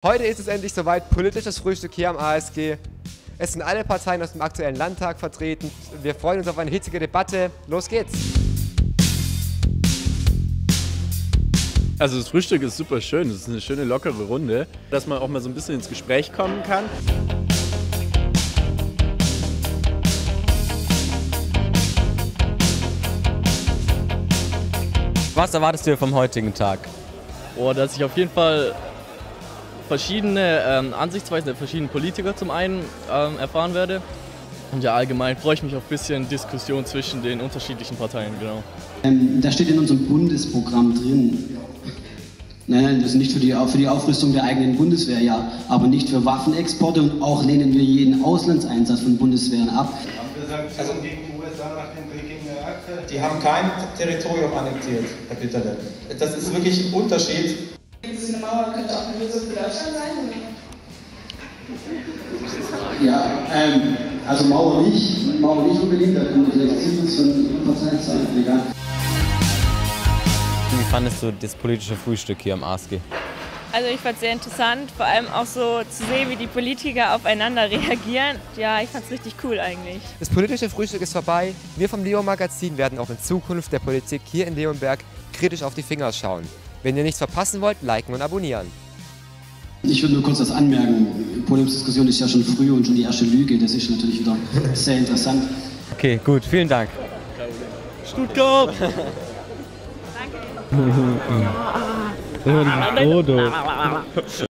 Heute ist es endlich soweit, politisches Frühstück hier am ASG. Es sind alle Parteien aus dem aktuellen Landtag vertreten. Wir freuen uns auf eine hitzige Debatte. Los geht's! Also das Frühstück ist super schön, es ist eine schöne lockere Runde, dass man auch mal so ein bisschen ins Gespräch kommen kann. Was erwartest du dir vom heutigen Tag? Dass ich auf jeden Fall verschiedene Ansichtsweisen der verschiedenen Politiker zum einen erfahren werde. Und ja, allgemein freue ich mich auf ein bisschen Diskussion zwischen den unterschiedlichen Parteien, genau. Da steht in unserem Bundesprogramm drin, nein, das ist nicht für die Aufrüstung der eigenen Bundeswehr, ja, aber nicht für Waffenexporte, und auch lehnen wir jeden Auslandseinsatz von Bundeswehren ab. Also gegen die USA nach dem Krieg gegen Irak, die haben kein Territorium annektiert, Herr Peterle. Das ist wirklich ein Unterschied. Diese Mauer könnte auch eine Lösung für Deutschland sein, oder? Ja, also Mauer nicht unbedingt, da können wir vielleicht Zivis von Parteien sein, egal. Wie fandest du das politische Frühstück hier am ASG? Also ich fand es sehr interessant, vor allem auch so zu sehen, wie die Politiker aufeinander reagieren. Ja, ich fand es richtig cool eigentlich. Das politische Frühstück ist vorbei. Wir vom Leo-Magazin werden auch in Zukunft der Politik hier in Leonberg kritisch auf die Finger schauen. Wenn ihr nichts verpassen wollt, liken und abonnieren. Ich würde nur kurz das anmerken, Podiumsdiskussion ist ja schon früh und schon die erste Lüge, das ist natürlich wieder sehr interessant. Okay, gut, vielen Dank. Stuttgart! Danke. Foto.